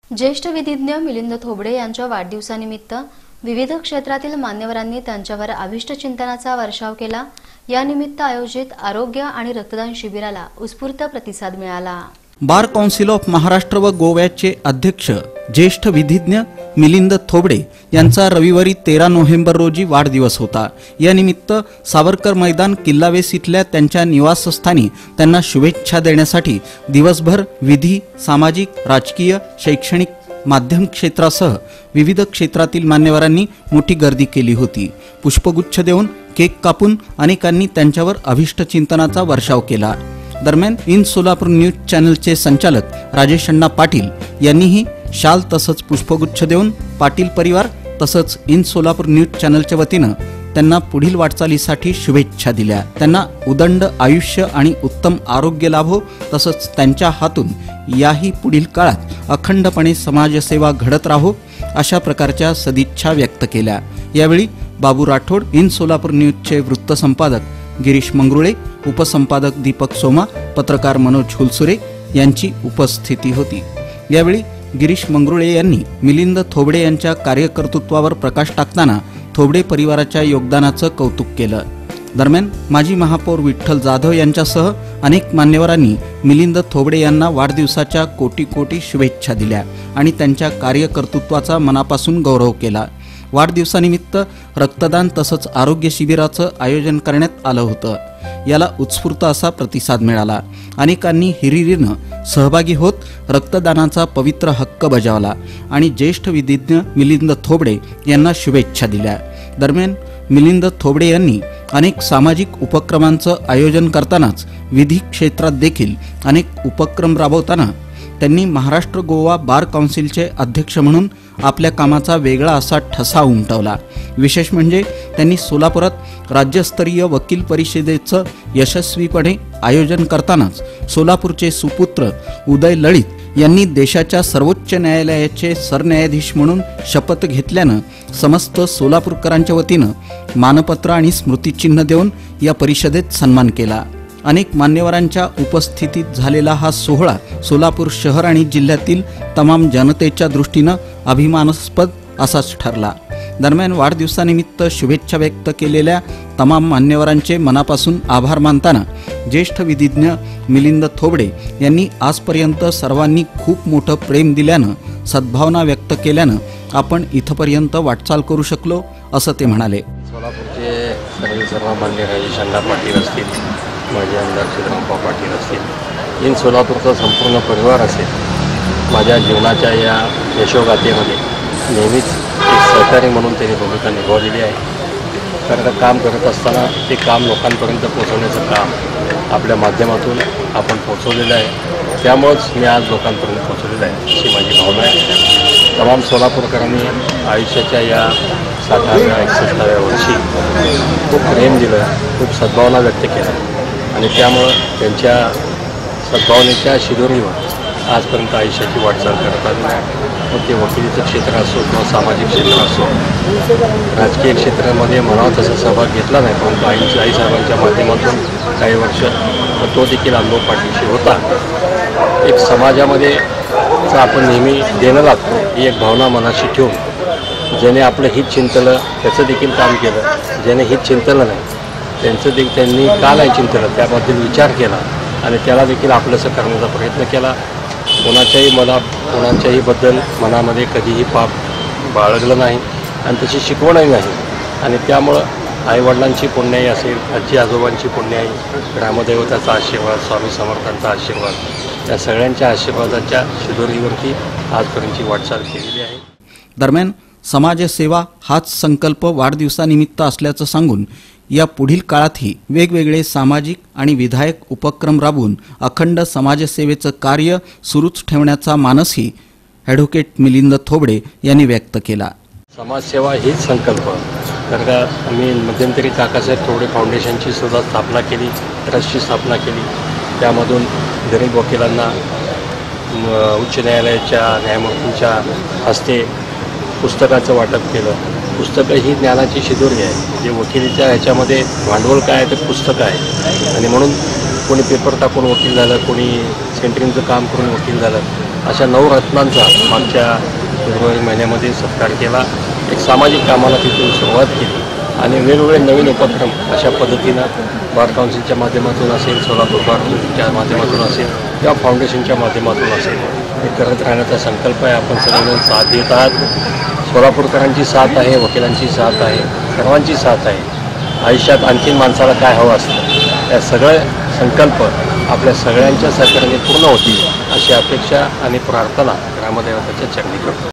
ज्येष्ठ विधिज्ञ मिलिंद थोबडे यांच्या वाढदिवसानिमित्त विविध क्षेत्रातील मान्यवरांनी त्यांच्यावर अभिष्ट चिंतनाचा वर्षाव केला। या निमित्त आयोजित आरोग्य आणि रक्तदान शिबिराला उत्स्फूर्त प्रतिसाद मिळाला। बार काउन्सिल ऑफ महाराष्ट्र व गोव्याचे अध्यक्ष ज्येष्ठ विधिज्ञ मिलिंद थोबडे यांचा रविवारी 13 नोव्हेंबर रोजी वाढदिवस होता। या निमित्त सावरकर मैदान किल्लावेस इथल्या त्यांच्या निवासस्थानी त्यांना शुभेच्छा देण्यासाठी दिवसभर विधी, सामाजिक, राजकीय, शैक्षणिक, माध्यम क्षेत्रासह विविध क्षेत्रातील मान्यवरांनी मोठी गर्दी केली होती। पुष्पगुच्छ देऊन केक कापून अनेकांनी त्यांच्यावर अभिष्ट चिंतनाचा वर्षाव केला। दरम्यान इन सोलापूर न्यूज चॅनलचे संचालक राजेश अण्णा पाटील यांनीही शाल तसंच पुष्पगुच्छ देऊन पाटील परिवार तसंच इन सोलापूर न्यूज चॅनलच्या वतीनं त्यांना पुढील वाटचालीसाठी शुभेच्छा दिल्या। त्यांना उदंड आयुष्य आणि उत्तम आरोग्य लाभो तसंच त्यांच्या हातून याही पुढील काळात अखंडपणे समाजसेवा घडत राहो अशा प्रकारच्या सदिच्छा व्यक्त केल्या। यावेळी बाबू राठोड, इन सोलापूर न्यूजचे वृत्तसंपादक गिरीश मंगरुळे, उपसंपादक दीपक सोमा, पत्रकार मनोज हुलसुरे यांची उपस्थिती होती। यावेळी गिरीश मंगरुळे यांनी मिलिंद थोबडे यांच्या कार्यकर्तृत्वावर प्रकाश टाकताना थोबडे परिवाराच्या योगदानाचं कौतुक केलं। दरम्यान माजी महापौर विठ्ठल जाधव यांच्यासह अनेक मान्यवरांनी मिलिंद थोबडे यांना वाढदिवसाच्या कोटी कोटी शुभेच्छा दिल्या आणि त्यांच्या कार्यकर्तृत्वाचा मनापासून गौरव केला। वाढदिवसानिमित्त रक्तदान तसंच आरोग्य शिबिराचं आयोजन करण्यात आलं होतं। याला उत्स्फूर्त असा प्रतिसाद मिळाला। अनेकांनी हिरिरीनं सहभागी होत रक्तदानाचा पवित्र हक्क बजावला आणि ज्येष्ठ विधिज्ञ मिलिंद थोबडे यांना शुभेच्छा दिल्या। दरम्यान मिलिंद थोबडे यांनी अनेक सामाजिक उपक्रमांचं आयोजन करतानाच विधी क्षेत्रात देखील अनेक उपक्रम राबवताना त्यांनी महाराष्ट्र गोवा बार काउन्सिलचे अध्यक्ष म्हणून आपल्या कामाचा वेगळा असा ठसा उमटवला। विशेष म्हणजे त्यांनी सोलापुरात राज्यस्तरीय वकील परिषदेचं यशस्वीपणे आयोजन करतानाच सोलापूरचे सुपुत्र उदय लळित यांनी देशाच्या सर्वोच्च न्यायालयाचे सरन्यायाधीश म्हणून शपथ घेतल्यानं समस्त सोलापूरकरांच्या वतीनं मानपत्र आणि स्मृतिचिन्ह देऊन या परिषदेत सन्मान केला। अनेक मान्यवरांच्या उपस्थितीत झालेला हा सोहळा सोलापूर शहर आणि जिल्ह्यातील तमाम जनतेच्या दृष्टीनं अभिमानास्पद असाच ठरला। दरम्यान वाढदिवसानिमित्त शुभेच्छा व्यक्त केलेल्या तमाम मान्यवरांचे मनापासून आभार मानताना ज्येष्ठ विधिज्ञ मिलिंद थोबडे यांनी आजपर्यंत सर्वांनी खूप मोठं प्रेम दिल्यानं, सद्भावना व्यक्त केल्यानं आपण इथपर्यंत वाटचाल करू शकलो असं ते म्हणाले। सोलापूरचे सर्व मान्य राजेश अण्णा पाटील असतील, माझे आमदार श्रीरामभाऊ पाटील असतील, इन सोलापूरचा संपूर्ण परिवार असेल, माझ्या जीवनाच्या या यशोगाथेमध्ये नेहमीच एक सहकारी म्हणून त्यांनी भूमिका निभावलेली आहे। कारण काम करत असताना ते काम लोकांपर्यंत पोहोचवण्याचं काम आपल्या माध्यमातून आपण पोहोचवलेलं आहे। त्यामुळंच मी आज लोकांपर्यंत पोहोचवलेलं आहे अशी माझी भावना आहे। तमाम सोलापूरकरांनी आयुष्याच्या या 60व्या 61व्या वर्षी खूप प्रेम दिलं, खूप सद्भावना व्यक्त केला आणि त्यामुळं त्यांच्या सद्भावनेच्या शिदोरीवर आजपर्यंत आयुष्याची वाटचाल करत आली आहे। मग ते वकिलीचं क्षेत्र असो किंवा सामाजिक क्षेत्र असो, राजकीय क्षेत्रामध्ये म्हणावा तसा सहभाग घेतला नाही, परंतु आईसाहेबांच्या माध्यमातून काही वर्ष तो देखील अनुभव पाठीशी होता। एक समाजामध्ये आपण नेहमी देणं लागतो ही एक भावना मनाशी ठेवून ज्याने आपलं हित चिंतलं त्याचं देखील काम केलं, ज्याने हित चिंतलं नाही त्यांनी का नाही चिंतलं त्याबद्दल विचार केला आणि त्याला देखील आपलंसं करण्याचा प्रयत्न केला। कोणाच्याही बद्दल मनामध्ये कधीही पाप बाळगलं नाही आणि तशी शिकवणही नाही आणि त्यामुळं आईवडिलांची पुण्याई असेल, आजी आजोबांची पुण्याई, ग्रामदेवताचा आशीर्वाद, स्वामी समर्थांचा आशीर्वाद, या सगळ्यांच्या आशीर्वादाच्या शिदोरीवरती आजपर्यंतची वाटचाल केलेली आहे। दरम्यान समाजसेवा हाच संकल्प वाढदिवसानिमित्त असल्याचं सांगून या पुढील काळातही वेगवेगळे सामाजिक आणि विधायक उपक्रम राबवून अखंड समाजसेवेचं कार्य सुरूच ठेवण्याचा मानसही ॲडव्होकेट मिलिंद थोबडे यांनी व्यक्त केला। समाजसेवा हीच संकल्प कारण का आम्ही मध्यंतरी काकासाहेब थोबडे फाउंडेशनची सुद्धा स्थापना केली, ट्रस्टची स्थापना केली। त्यामधून गरीब वकिलांना उच्च न्यायालयाच्या न्यायमूर्तींच्या हस्ते पुस्तकाचं वाटप केलं। पुस्तकं ही ज्ञानाची शिदोरी आहे। जे वकिलीच्या ह्याच्यामध्ये भांडवल काय आहे तर पुस्तकं आहे आणि म्हणून कोणी पेपर टाकून वकील झालं, कोणी सेंटरिंगचं काम करून वकील झालं, अशा 9 रत्नांचा मागच्या फेब्रुवारी महिन्यामध्ये सत्कार केला. एक सामाजिक कामाला तिथून सुरुवात केली आणि वेगवेगळे नवीन उपक्रम अशा पद्धतीनं बार काउन्सिलच्या माध्यमातून असेल, सोलापूर बार काउन्सिलच्या माध्यमातून असेल किंवा फाउंडेशनच्या माध्यमातून असेल हे करत राहण्याचा संकल्प आहे. आपण सगळेजण साथ देत आहात. सोलापूरकरांची साथ आहे, वकिलांची साथ आहे, सर्वांची साथ आहे. आयुष्यात आणखीन माणसाला काय हवं असतं, या सगळे संकल्प आपल्या सगळ्यांच्या सहकार्याने पूर्ण होतील अशी अपेक्षा आणि प्रार्थना ग्रामदैवताच्या चरणी करतो.